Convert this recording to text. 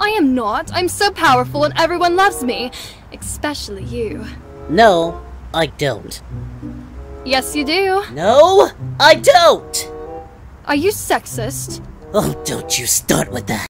I am not. I'm so powerful and everyone loves me. Especially you. No, I don't. Yes, you do. No, I don't! Are you sexist? Oh, don't you start with that.